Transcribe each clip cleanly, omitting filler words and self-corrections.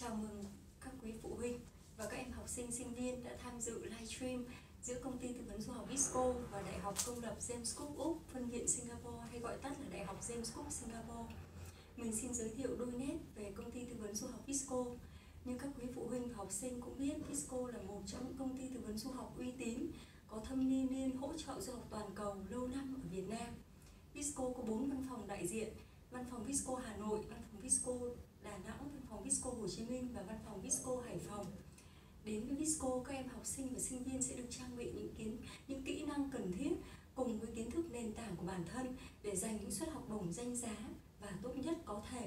Chào mừng các quý phụ huynh và các em học sinh, sinh viên đã tham dự livestream giữa công ty tư vấn du học Visco và Đại học Công lập James Cook Úc, phân viện Singapore hay gọi tắt là Đại học James Cook Singapore. Mình xin giới thiệu đôi nét về công ty tư vấn du học Visco. Như các quý phụ huynh và học sinh cũng biết, Visco là một trong những công ty tư vấn du học uy tín, có thâm niên hỗ trợ du học toàn cầu lâu năm ở Việt Nam. Visco có 4 văn phòng đại diện: văn phòng Visco Hà Nội, văn phòng Visco Đà Nẵng, văn phòng Visco Hồ Chí Minh và văn phòng Visco Hải Phòng. Đến với Visco, các em học sinh và sinh viên sẽ được trang bị những kỹ năng cần thiết cùng với kiến thức nền tảng của bản thân để giành những suất học bổng danh giá và tốt nhất có thể.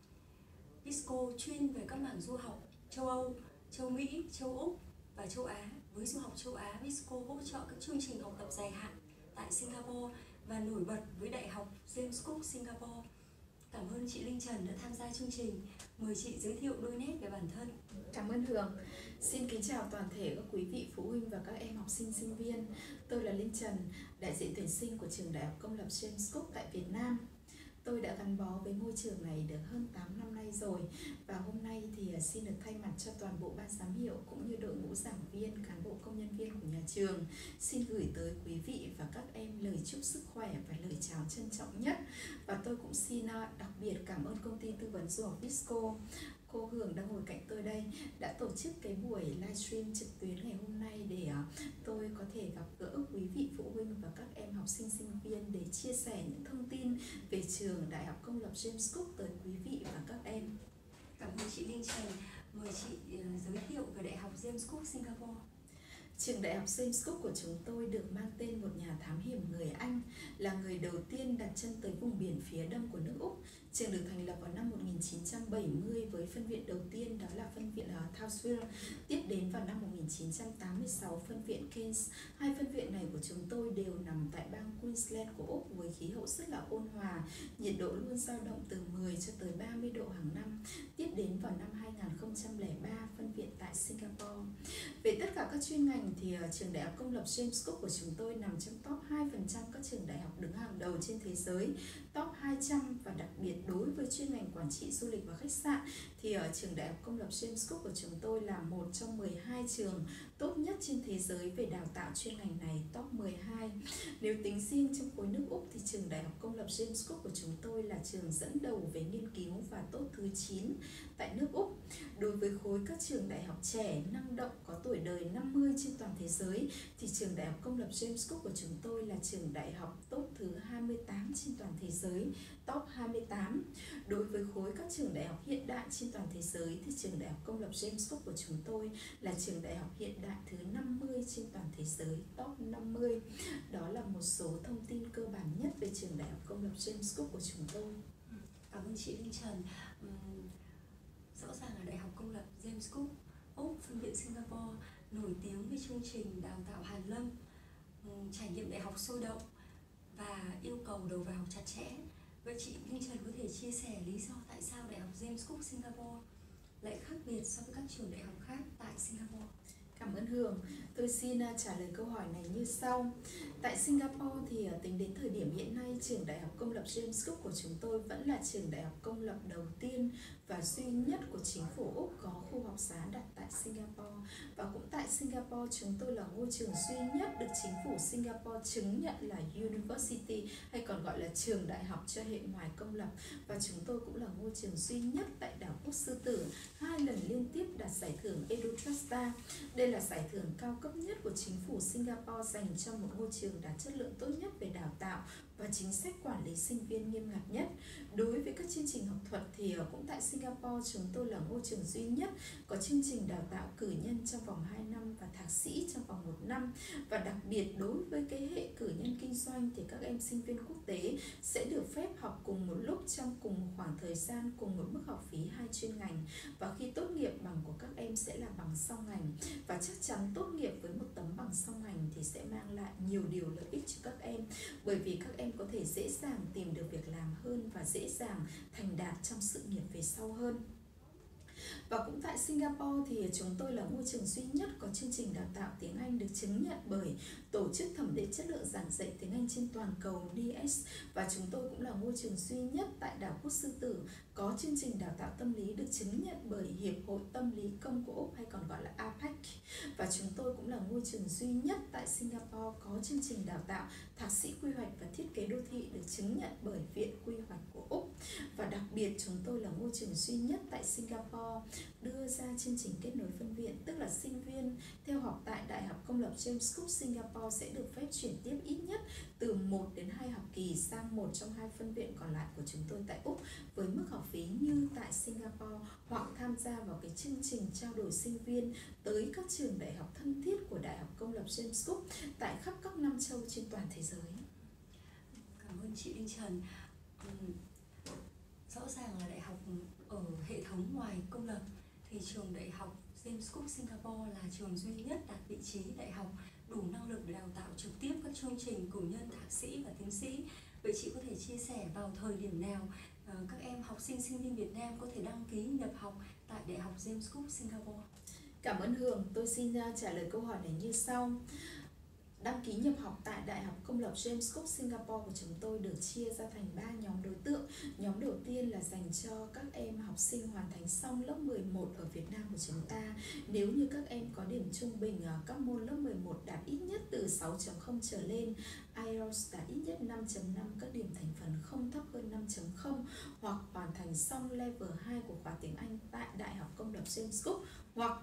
Visco chuyên về các mảng du học châu Âu, châu Mỹ, châu Úc và châu Á. Với du học châu Á, Visco hỗ trợ các chương trình học tập dài hạn tại Singapore và nổi bật với Đại học James Cook Singapore. Cảm ơn chị Linh Trần đã tham gia chương trình. Mời chị giới thiệu đôi nét về bản thân. Cảm ơn Hường. Xin kính chào toàn thể các quý vị phụ huynh và các em học sinh, sinh viên. Tôi là Linh Trần, đại diện tuyển sinh của trường Đại học Công lập James Cook tại Việt Nam. Tôi đã gắn bó với ngôi trường này được hơn 8 năm nay rồi, và hôm nay thì xin được thay mặt cho toàn bộ ban giám hiệu cũng như đội ngũ giảng viên, cán bộ công nhân viên của nhà trường xin gửi tới quý vị và các em lời chúc sức khỏe và lời chào trân trọng nhất. Và tôi cũng xin đặc biệt cảm ơn công ty tư vấn du học Visco. Cô Hường đang ngồi cạnh tôi đây đã tổ chức cái buổi livestream trực tuyến ngày hôm nay để tôi có thể gặp gỡ quý vị phụ huynh và các em học sinh, sinh viên để chia sẻ những thông tin về trường Đại học Công lập James Cook tới quý vị và các em. Cảm ơn chị Linh Trần. Mời chị giới thiệu về Đại học James Cook Singapore. Trường Đại học James Cook của chúng tôi được mang tên một nhà thám hiểm người Anh, là người đầu tiên đặt chân tới vùng biển phía đông của nước Úc. Trường được thành lập vào năm 1970 với phân viện đầu tiên đó là phân viện Townsville, tiếp đến vào năm 1986 phân viện Keynes. Hai phân viện này của chúng tôi đều nằm tại bang Queensland của Úc với khí hậu rất là ôn hòa, nhiệt độ luôn dao động từ 10 cho tới 30 độ hàng năm. Tiếp đến vào năm 2003 phân viện tại Singapore. Về tất cả các chuyên ngành thì trường Đại học Công lập James Cook của chúng tôi nằm trong top 2% các trường đại học đứng hàng đầu trên thế giới, top 200, và đặc biệt đối với chuyên ngành quản trị du lịch và khách sạn thì ở trường Đại học Công lập James Cook của chúng tôi là một trong 12 trường tốt nhất trên thế giới về đào tạo chuyên ngành này, top 12. Nếu tính riêng trong khối nước Úc thì trường Đại học Công lập James Cook của chúng tôi là trường dẫn đầu về nghiên cứu và tốt thứ 9 tại nước Úc. Đối với khối các trường đại học trẻ, năng động, có tuổi đời 50 trên toàn thế giới thì trường Đại học Công lập James Cook của chúng tôi là trường đại học tốt thứ 28 trên toàn thế giới, top 28. Đối với khối các trường đại học hiện đại trên toàn thế giới thì trường Đại học Công lập James Cook của chúng tôi là trường đại học hiện đại thứ 50 trên toàn thế giới, top 50. Đó là một số thông tin cơ bản nhất về trường Đại học Công lập James Cook của chúng tôi. Cảm ơn chị Linh Trần. Rõ ràng là Đại học Công lập James Cook Úc, phân viện Singapore nổi tiếng với chương trình đào tạo hàn lâm, trải nghiệm đại học sôi động và yêu cầu đầu vào chặt chẽ. Vậy chị Linh Trần có thể chia sẻ lý do tại sao Đại học James Cook Singapore lại khác biệt so với các trường đại học khác tại Singapore? Cảm ơn Hường. Tôi xin trả lời câu hỏi này như sau. Tại Singapore thì tính đến thời điểm hiện nay, trường Đại học Công lập James Cook của chúng tôi vẫn là trường đại học công lập đầu tiên và duy nhất của chính phủ Úc có khu học giá đặt tại Singapore. Và cũng tại Singapore, chúng tôi là ngôi trường duy nhất được chính phủ Singapore chứng nhận là University, hay còn gọi là trường đại học cho hệ ngoài công lập. Và chúng tôi cũng là ngôi trường duy nhất tại đảo quốc Sư Tử 2 lần liên tiếp đạt giải thưởng EduTrustar. Đây là giải thưởng cao cấp nhất của chính phủ Singapore dành cho một ngôi trường đạt chất lượng tốt nhất về đào tạo và chính sách quản lý sinh viên nghiêm ngặt nhất. Đối với các chương trình học thuật thì cũng tại Singapore chúng tôi là ngôi trường duy nhất có chương trình đào tạo cử nhân trong vòng 2 năm và thạc sĩ trong vòng 1 năm. Và đặc biệt đối với cái hệ cử nhân kinh doanh thì các em sinh viên quốc tế sẽ được phép học cùng một lúc trong cùng một khoảng thời gian, cùng một mức học phí 2 chuyên ngành. Và khi tốt nghiệp, bằng của các em sẽ là bằng song ngành. Và chắc chắn tốt nghiệp với một tấm bằng song ngành thì sẽ mang lại nhiều điều lợi ích cho các em, bởi vì các em có thể dễ dàng tìm được việc làm hơn và dễ dàng thành đạt trong sự nghiệp về sau hơn. Và cũng tại Singapore thì chúng tôi là ngôi trường duy nhất có chương trình đào tạo tiếng Anh được chứng nhận bởi Tổ chức Thẩm định Chất lượng Giảng dạy tiếng Anh trên toàn cầu NIES. Và chúng tôi cũng là ngôi trường duy nhất tại đảo quốc Sư Tử có chương trình đào tạo tâm lý được chứng nhận bởi Hiệp hội Tâm lý Công của Úc, hay còn gọi là APEC. Và chúng tôi cũng là ngôi trường duy nhất tại Singapore có chương trình đào tạo Thạc sĩ Quy hoạch và Thiết kế đô thị được chứng nhận bởi Viện Quy hoạch của Úc. Và đặc biệt chúng tôi là ngôi trường duy nhất tại Singapore đưa ra chương trình kết nối phân viện, tức là sinh viên theo học tại Đại học Công lập James Cook Singapore sẽ được phép chuyển tiếp ít nhất từ 1 đến 2 học kỳ sang một trong 2 phân viện còn lại của chúng tôi tại Úc với mức học phí như tại Singapore, hoặc tham gia vào cái chương trình trao đổi sinh viên tới các trường đại học thân thiết của Đại học Công lập James Cook tại khắp các năm châu trên toàn thế giới. Cảm ơn chị Linh Trần. Rõ ràng là đại học ở hệ thống ngoài công lập thì trường Đại học James Cook Singapore là trường duy nhất đạt vị trí đại học đủ năng lực để đào tạo trực tiếp các chương trình cử nhân, thạc sĩ và tiến sĩ. Vậy chị có thể chia sẻ vào thời điểm nào các em học sinh sinh viên Việt Nam có thể đăng ký nhập học tại Đại học James Cook Singapore? Cảm ơn Hường, tôi xin trả lời câu hỏi này như sau. Đăng ký nhập học tại Đại học Công lập James Cook Singapore của chúng tôi được chia ra thành 3 nhóm đối tượng. Nhóm đầu tiên là dành cho các em học sinh hoàn thành xong lớp 11 ở Việt Nam của chúng ta. Nếu như các em có điểm trung bình ở các môn lớp 11 đạt ít nhất từ 6.0 trở lên, IELTS đạt ít nhất 5.5, các điểm thành phần không thấp hơn 5.0, hoặc hoàn thành xong level 2 của khóa tiếng Anh tại Đại học Công lập James Cook, hoặc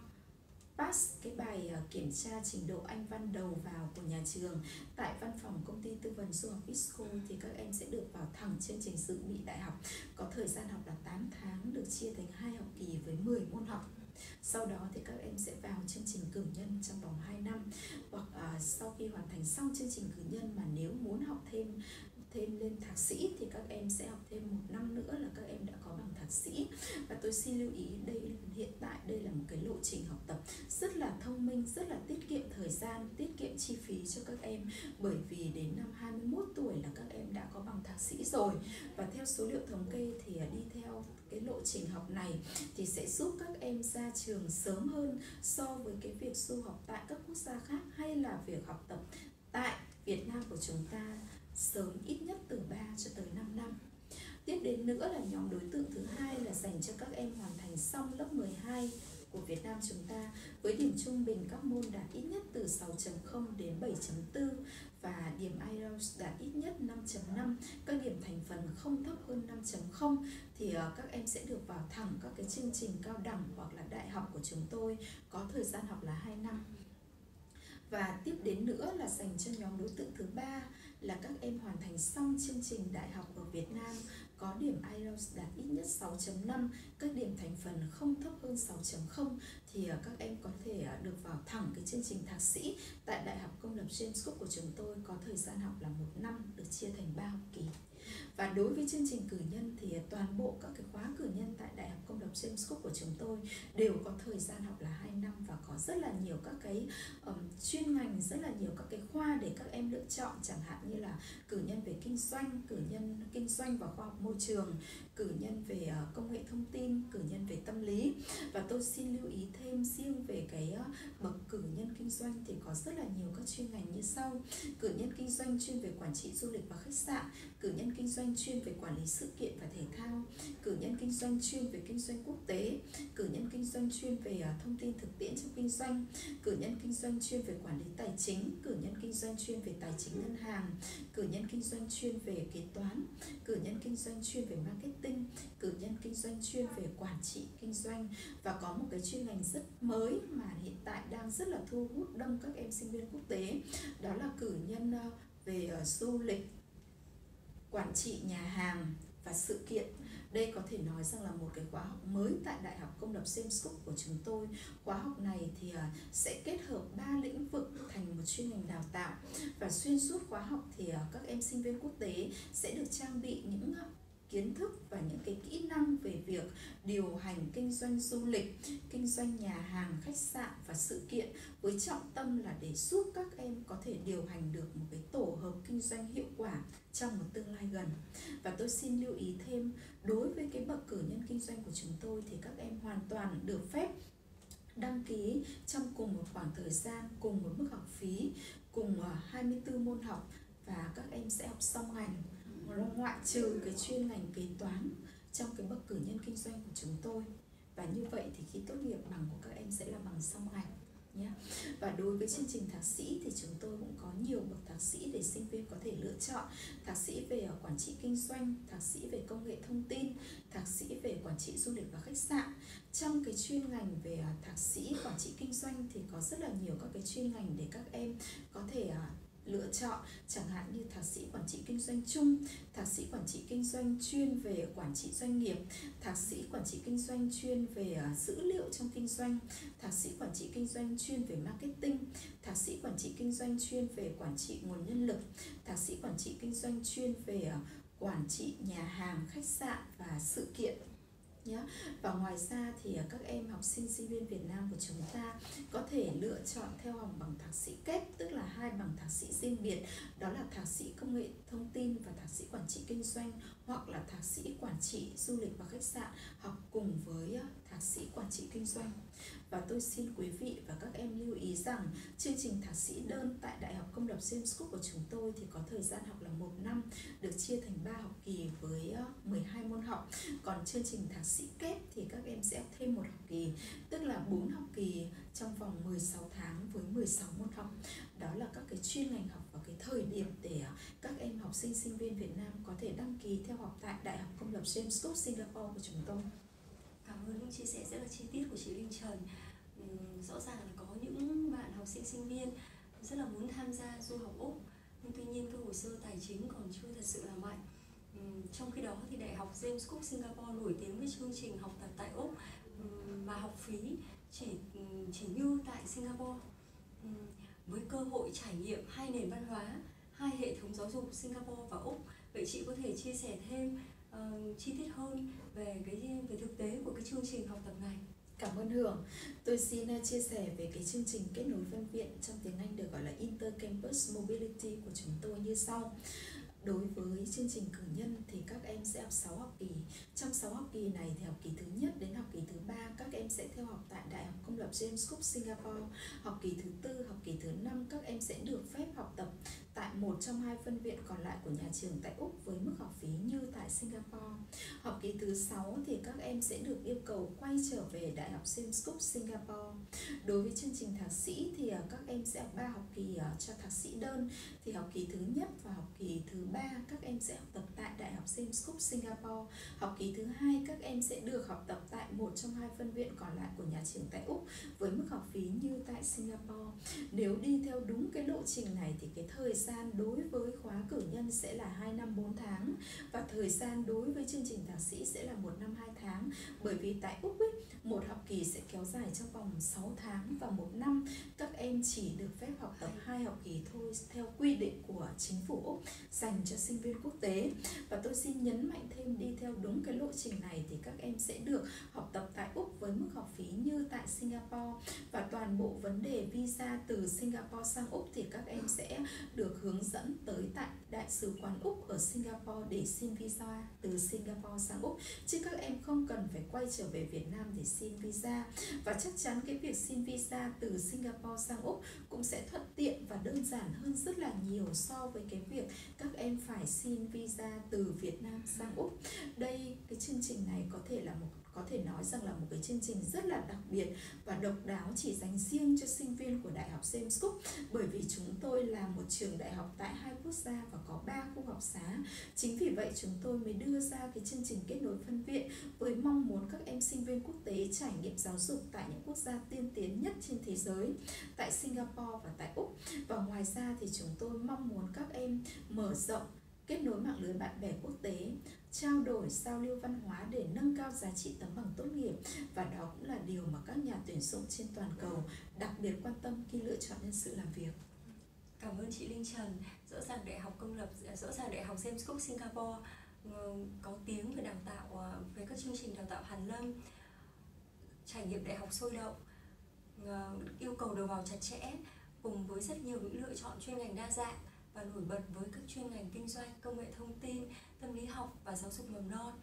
pass cái bài kiểm tra trình độ Anh văn đầu vào của nhà trường tại văn phòng công ty tư vấn du học Visco, thì các em sẽ được vào thẳng chương trình dự bị đại học. Có thời gian học là 8 tháng, được chia thành 2 học kỳ với 10 môn học. Sau đó thì các em sẽ vào chương trình cử nhân trong vòng 2 năm, hoặc sau khi hoàn thành xong chương trình cử nhân mà nếu muốn học thêm lên thạc sĩ thì các em sẽ học thêm 1 năm nữa là các em đã có bằng thạc sĩ. Và tôi xin lưu ý hiện tại đây là một cái lộ trình học tập rất là thông minh, rất là tiết kiệm thời gian, tiết kiệm chi phí cho các em, bởi vì đến năm 21 tuổi là các em đã có bằng thạc sĩ rồi. Và theo số liệu thống kê thì đi theo cái lộ trình học này thì sẽ giúp các em ra trường sớm hơn so với cái việc du học tại các quốc gia khác, hay là việc học tập tại Việt Nam của chúng ta sớm ít nhất từ 3 cho tới 5 năm. Tiếp đến nữa là nhóm đối tượng thứ hai là dành cho các em hoàn thành xong lớp 12 của Việt Nam chúng ta với điểm trung bình các môn đạt ít nhất từ 6.0 đến 7.4 và điểm IELTS đạt ít nhất 5.5, các điểm thành phần không thấp hơn 5.0, thì các em sẽ được vào thẳng các cái chương trình cao đẳng hoặc là đại học của chúng tôi có thời gian học là 2 năm. Và tiếp đến nữa là dành cho nhóm đối tượng thứ ba là các em hoàn thành xong chương trình đại học ở Việt Nam có điểm IELTS đạt ít nhất 6.5, các điểm thành phần không thấp hơn 6.0, thì các em có thể được vào thẳng cái chương trình thạc sĩ tại Đại học Công lập James Cook của chúng tôi có thời gian học là 1 năm, được chia thành 3 học kỳ. Và đối với chương trình cử nhân thì toàn bộ các cái khóa cử nhân tại Đại học Công lập James Cook của chúng tôi đều có thời gian học là 2 năm và có rất là nhiều các cái chuyên ngành, rất là nhiều các cái khoa để các em lựa chọn, chẳng hạn như là cử nhân về kinh doanh, cử nhân kinh doanh và khoa học môi trường, cử nhân về công nghệ thông tin, cử nhân về tâm lý. Và tôi xin lưu ý thêm riêng về cái bậc cử nhân kinh doanh thì có rất là nhiều các chuyên ngành như sau: cử nhân kinh doanh chuyên về quản trị du lịch và khách sạn, cử nhân kinh doanh chuyên về quản lý sự kiện và thể thao, cử nhân kinh doanh chuyên về kinh doanh quốc tế, cử nhân kinh doanh chuyên về thông tin thực tiễn trong kinh doanh, cử nhân kinh doanh chuyên về quản lý tài chính, cử nhân kinh doanh chuyên về tài chính ngân hàng, cử nhân kinh doanh chuyên về kế toán, cử nhân kinh doanh chuyên về marketing, cử nhân kinh doanh chuyên về quản trị kinh doanh. Và có một cái chuyên ngành rất mới mà hiện tại đang rất là thu hút đông các em sinh viên quốc tế, đó là cử nhân về du lịch, quản trị nhà hàng và sự kiện. Đây có thể nói rằng là một cái khóa học mới tại Đại học Công lập James Cook của chúng tôi. Khóa học này thì sẽ kết hợp 3 lĩnh vực thành một chuyên ngành đào tạo. Và xuyên suốt khóa học thì các em sinh viên quốc tế sẽ được trang bị những kiến thức và những cái kỹ năng về việc điều hành kinh doanh du lịch, kinh doanh nhà hàng, khách sạn và sự kiện, với trọng tâm là để giúp các em có thể điều hành được một cái tổ hợp kinh doanh hiệu quả trong một tương lai gần. Và tôi xin lưu ý thêm, đối với cái bậc cử nhân kinh doanh của chúng tôi thì các em hoàn toàn được phép đăng ký trong cùng một khoảng thời gian, cùng một mức học phí, cùng 24 môn học, và các em sẽ học xong ngành, ngoại trừ cái chuyên ngành kế toán trong cái bậc cử nhân kinh doanh của chúng tôi. Và như vậy thì khi tốt nghiệp, bằng của các em sẽ là bằng xong ngành nhé. Và đối với chương trình thạc sĩ thì chúng tôi cũng có nhiều bậc thạc sĩ để sinh viên có thể lựa chọn: thạc sĩ về quản trị kinh doanh, thạc sĩ về công nghệ thông tin, thạc sĩ về quản trị du lịch và khách sạn. Trong cái chuyên ngành về thạc sĩ quản trị kinh doanh thì có rất là nhiều các cái chuyên ngành để các em có thể lựa chọn, chẳng hạn như thạc sĩ quản trị kinh doanh chung, thạc sĩ quản trị kinh doanh chuyên về quản trị doanh nghiệp, thạc sĩ quản trị kinh doanh chuyên về dữ liệu trong kinh doanh, thạc sĩ quản trị kinh doanh chuyên về marketing, thạc sĩ quản trị kinh doanh chuyên về quản trị nguồn nhân lực, thạc sĩ quản trị kinh doanh chuyên về quản trị nhà hàng, khách sạn và sự kiện nhé. Và ngoài ra thì các em học sinh sinh viên Việt Nam của chúng ta có thể lựa chọn theo học bằng thạc sĩ kép, tức là 2 bằng thạc sĩ riêng biệt, đó là thạc sĩ công nghệ thông tin và thạc sĩ quản trị kinh doanh, hoặc là thạc sĩ quản trị du lịch và khách sạn học cùng với thạc sĩ quản trị kinh doanh. Và tôi xin quý vị và các em lưu ý rằng chương trình thạc sĩ đơn tại Đại học Công lập James Cook của chúng tôi thì có thời gian học là 1 năm, được chia thành 3 học kỳ với 12 môn học. Còn chương trình thạc sĩ kép thì các em sẽ học thêm 1 học kỳ, tức là 4 học kỳ trong vòng 16 tháng với 16 môn học. Đó là các cái chuyên ngành học và cái thời điểm để các em học sinh sinh viên Việt Nam có thể đăng ký theo học tại Đại học Công lập James Cook Singapore của chúng tôi. Cảm ơn những chia sẻ rất là chi tiết của chị Linh Trần. Rõ ràng là có những bạn học sinh sinh viên rất là muốn tham gia du học Úc, nhưng tuy nhiên cái hồ sơ tài chính còn chưa thật sự là mạnh. Trong khi đó thì Đại học James Cook Singapore nổi tiếng với chương trình học tập tại Úc mà học phí chỉ như tại Singapore, với cơ hội trải nghiệm 2 nền văn hóa, 2 hệ thống giáo dục Singapore và Úc. Vậy chị có thể chia sẻ thêm chi tiết hơn về thực tế của cái chương trình học tập này? Cảm ơn Hường. Tôi xin chia sẻ về cái chương trình kết nối phân viện, trong tiếng Anh được gọi là Inter-Campus Mobility của chúng tôi như sau. Đối với chương trình cử nhân thì các em sẽ học 6 học kỳ. Trong 6 học kỳ này thì học kỳ thứ nhất đến học kỳ thứ 3 các em sẽ theo học tại Đại học Công lập James Cook Singapore. Học kỳ thứ 4, học kỳ thứ 5 các em sẽ được phép học tập tại một trong 2 phân viện còn lại của nhà trường tại Úc với mức học phí như tại Singapore. Học kỳ thứ 6 thì các em sẽ được yêu cầu quay trở về Đại học James Cook Singapore. Đối với chương trình thạc sĩ thì các em sẽ học 3 học kỳ cho thạc sĩ đơn. Thì học kỳ thứ nhất và học kỳ thứ 3 các em sẽ học tập tại Đại học James Cook Singapore. Học kỳ thứ 2 các em sẽ được học tập tại một trong 2 phân viện còn lại của nhà trường tại Úc với mức học phí như tại Singapore. Nếu đi theo đúng cái lộ trình này thì cái thời gian đối với khóa cử nhân sẽ là 2 năm 4 tháng, và thời gian đối với chương trình thạc sĩ sẽ là 1 năm 2 tháng. Bởi vì tại Úc ấy, một học kỳ sẽ kéo dài trong vòng 6 tháng, và 1 năm các em chỉ được phép học tập 2 học kỳ thôi theo quy định của chính phủ Úc dành cho sinh viên quốc tế. Và tôi xin nhấn mạnh thêm, đi theo đúng cái lộ trình này thì các em sẽ được học tập tại Úc với mức học phí như tại Singapore, và toàn bộ vấn đề visa từ Singapore sang Úc thì các em sẽ được hướng dẫn tới tại Đại sứ quán Úc ở Singapore để xin visa từ Singapore sang Úc, chứ các em không cần phải quay trở về Việt Nam để xin visa. Và chắc chắn cái việc xin visa từ Singapore sang Úc cũng sẽ thuận tiện và đơn giản hơn rất là nhiều so với cái việc các em phải xin visa từ Việt Nam sang Úc. Đây, cái chương trình này có thể nói rằng là một cái chương trình rất là đặc biệt và độc đáo, chỉ dành riêng cho sinh viên của Đại học James Cook, bởi vì chúng tôi là một trường đại học tại 2 quốc gia và có 3 khu học xá. Chính vì vậy chúng tôi mới đưa ra cái chương trình kết nối phân viện với mong muốn các em sinh viên quốc tế trải nghiệm giáo dục tại những quốc gia tiên tiến nhất trên thế giới, tại Singapore và tại Úc. Và ngoài ra thì chúng tôi mong muốn các em mở rộng kết nối mạng lưới bạn bè quốc tế, trao đổi, giao lưu văn hóa để nâng cao giá trị tấm bằng tốt nghiệp. Và đó cũng là điều mà các nhà tuyển dụng trên toàn cầu đặc biệt quan tâm khi lựa chọn nhân sự làm việc. Cảm ơn chị Linh Trần. Rõ ràng Đại học James Cook Singapore có tiếng về đào tạo, về các chương trình đào tạo hàn lâm, trải nghiệm đại học sôi động, yêu cầu đầu vào chặt chẽ, cùng với rất nhiều những lựa chọn chuyên ngành đa dạng và nổi bật với các chuyên ngành kinh doanh, công nghệ thông tin, tâm lý học và giáo dục mầm non.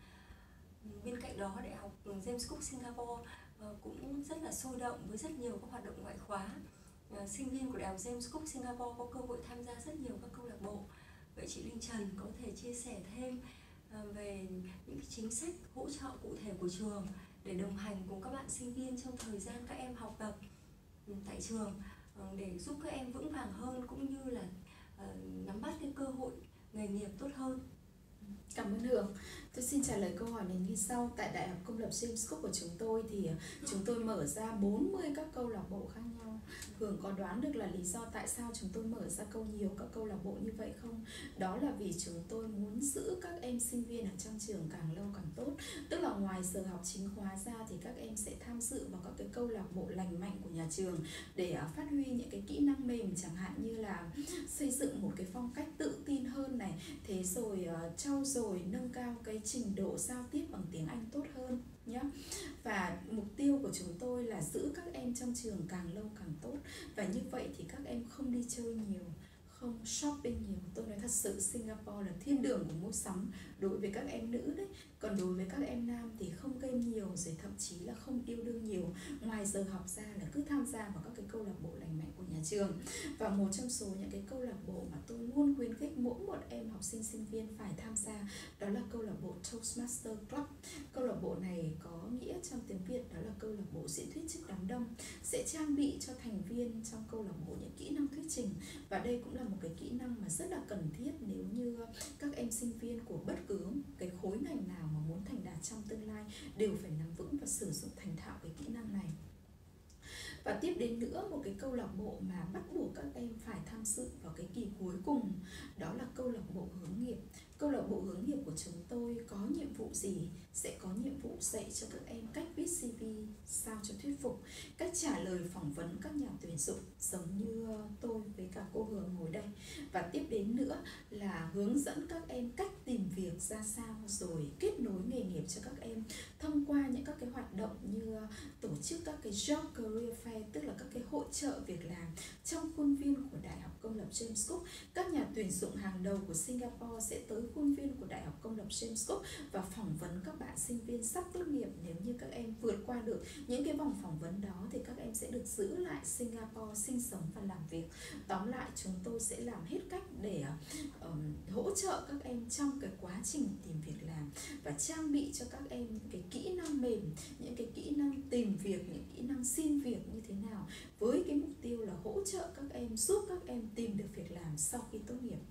Bên cạnh đó, Đại học James Cook Singapore cũng rất là sôi động với rất nhiều các hoạt động ngoại khóa. Sinh viên của Đại học James Cook Singapore có cơ hội tham gia rất nhiều các câu lạc bộ. Vậy chị Linh Trần có thể chia sẻ thêm về những chính sách hỗ trợ cụ thể của trường để đồng hành cùng các bạn sinh viên trong thời gian các em học tập tại trường, để giúp các em vững vàng hơn cũng như là nắm bắt cái cơ hội nghề nghiệp tốt hơn. Cảm ơn Hường. Tôi xin trả lời câu hỏi này như sau. Tại Đại học Công lập James Cook của chúng tôi thì chúng tôi mở ra 40 các câu lạc bộ khác nhau. Hường có đoán được là lý do tại sao chúng tôi mở ra nhiều các câu lạc bộ như vậy không? Đó là vì chúng tôi muốn giữ các em sinh viên ở trong trường càng lâu càng tốt. Tức là ngoài giờ học chính khóa ra thì các em sẽ tham dự vào các cái câu lạc bộ lành mạnh của nhà trường để phát huy những cái kỹ năng mềm, chẳng hạn như là xây dựng một cái phong cách tự tin hơn này, thế rồi trau dồi nâng cao cái trình độ giao tiếp bằng tiếng Anh tốt hơn nhé. Và mục tiêu của chúng tôi là giữ các em trong trường càng lâu càng tốt. Và như vậy thì các em không đi chơi nhiều, không shopping nhiều. Tôi nói thật sự Singapore là thiên đường của mua sắm đối với các em nữ đấy. Còn đối với các em nam thì không game nhiều, rồi thậm chí là không yêu đương nhiều. Ngoài giờ học ra là cứ tham gia vào các cái câu lạc bộ lành mạnh của nhà trường. Và một trong số những cái câu lạc bộ mà tôi luôn khuyến khích mỗi một em học sinh sinh viên phải tham gia, đó là câu lạc bộ Toastmaster Club. Câu lạc bộ này có nghĩa trong tiếng Việt đó là câu lạc bộ diễn thuyết trước đám đông, sẽ trang bị cho thành viên trong câu lạc bộ những kỹ năng thuyết trình. Và đây cũng là một cái kỹ năng mà rất là cần thiết nếu như các em sinh viên của bất cứ cái khối ngành nào mà muốn thành đạt trong tương lai đều phải nắm vững và sử dụng thành thạo cái kỹ năng này. Và tiếp đến nữa, một cái câu lạc bộ mà bắt buộc các em phải tham dự vào cái kỳ cuối cùng, đó là câu lạc bộ hướng nghiệp. Câu lạc bộ hướng nghiệp của chúng tôi có nhiệm vụ gì? Sẽ có nhiệm vụ dạy cho các em cách viết CV sao cho thuyết phục, cách trả lời phỏng vấn các nhà tuyển dụng giống như tôi với cả cô Hường ngồi đây. Và tiếp đến nữa là hướng dẫn các em cách tìm việc ra sao, rồi kết nối nghề nghiệp cho các em thông qua những các cái hoạt động như tổ chức các cái job career fair, tức là các cái hội chợ việc làm trong khuôn viên của Đại học Công lập James Cook. Các nhà tuyển dụng hàng đầu của Singapore sẽ tới khuôn viên của Đại học Công lập James Cook và phỏng vấn các bạn sinh viên sắp tốt nghiệp. Nếu như các em vượt qua được những cái vòng phỏng vấn đó thì các em sẽ được giữ lại Singapore sinh sống và làm việc. Tóm lại, chúng tôi sẽ làm hết cách để hỗ trợ các em trong cái quá trình tìm việc làm và trang bị cho các em những cái kỹ năng mềm, những cái kỹ năng tìm việc, những kỹ năng xin việc như thế nào, với cái mục tiêu là hỗ trợ các em, giúp các em tìm được việc làm sau khi tốt nghiệp.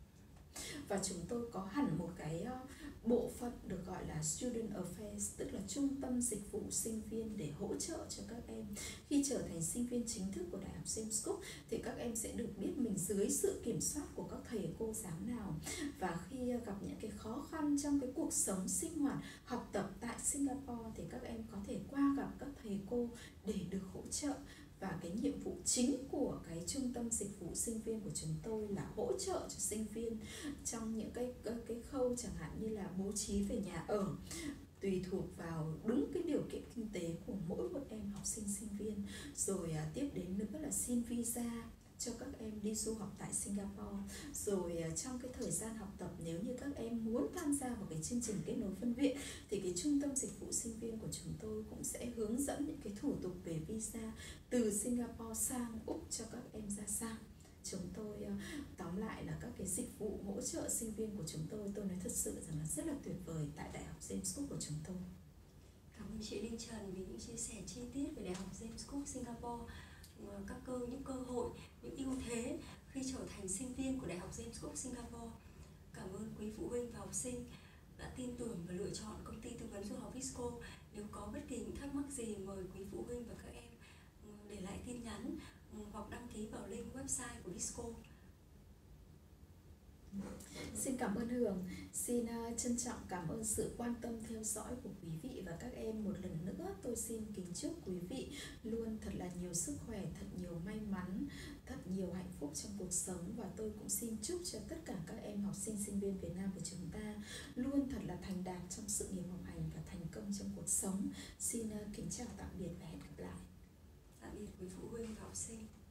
Và chúng tôi có hẳn một cái bộ phận được gọi là Student Affairs, tức là trung tâm dịch vụ sinh viên để hỗ trợ cho các em. Khi trở thành sinh viên chính thức của Đại học James Cook thì các em sẽ được biết mình dưới sự kiểm soát của các thầy cô giáo nào. Và khi gặp những cái khó khăn trong cái cuộc sống sinh hoạt, học tập tại Singapore thì các em có thể qua gặp các thầy cô để được hỗ trợ. Và cái nhiệm vụ chính của cái trung tâm dịch vụ sinh viên của chúng tôi là hỗ trợ cho sinh viên trong những cái khâu chẳng hạn như là bố trí về nhà ở, tùy thuộc vào đúng cái điều kiện kinh tế của mỗi một em học sinh sinh viên. Rồi tiếp đến nữa là xin visa cho các em đi du học tại Singapore. Rồi trong cái thời gian học tập, nếu như các em muốn tham gia vào cái chương trình kết nối phân viện thì cái trung tâm dịch vụ sinh viên của chúng tôi cũng sẽ hướng dẫn những cái thủ tục về visa từ Singapore sang Úc cho các em ra sao. Chúng tôi tóm lại là các cái dịch vụ hỗ trợ sinh viên của chúng tôi nói thật sự rằng là rất là tuyệt vời tại Đại học James Cook của chúng tôi. Cảm ơn chị Linh Trần vì những chia sẻ chi tiết về Đại học James Cook Singapore, những cơ hội, những ưu thế khi trở thành sinh viên của Đại học James Cook Singapore. Cảm ơn quý phụ huynh và học sinh đã tin tưởng và lựa chọn công ty tư vấn du học Visco. Nếu có bất kỳ những thắc mắc gì, mời quý phụ huynh và các em để lại tin nhắn hoặc đăng ký vào link website của Visco. xin cảm ơn Hường. Xin trân trọng cảm ơn sự quan tâm theo dõi của quý vị và các em. Một lần nữa tôi xin kính chúc quý vị luôn thật là nhiều sức khỏe, thật nhiều may mắn, thật nhiều hạnh phúc trong cuộc sống. Và tôi cũng xin chúc cho tất cả các em học sinh, sinh viên Việt Nam của chúng ta luôn thật là thành đạt trong sự nghiệp học hành và thành công trong cuộc sống. Xin kính chào tạm biệt và hẹn gặp lại. Tạm biệt quý phụ huynh và học sinh.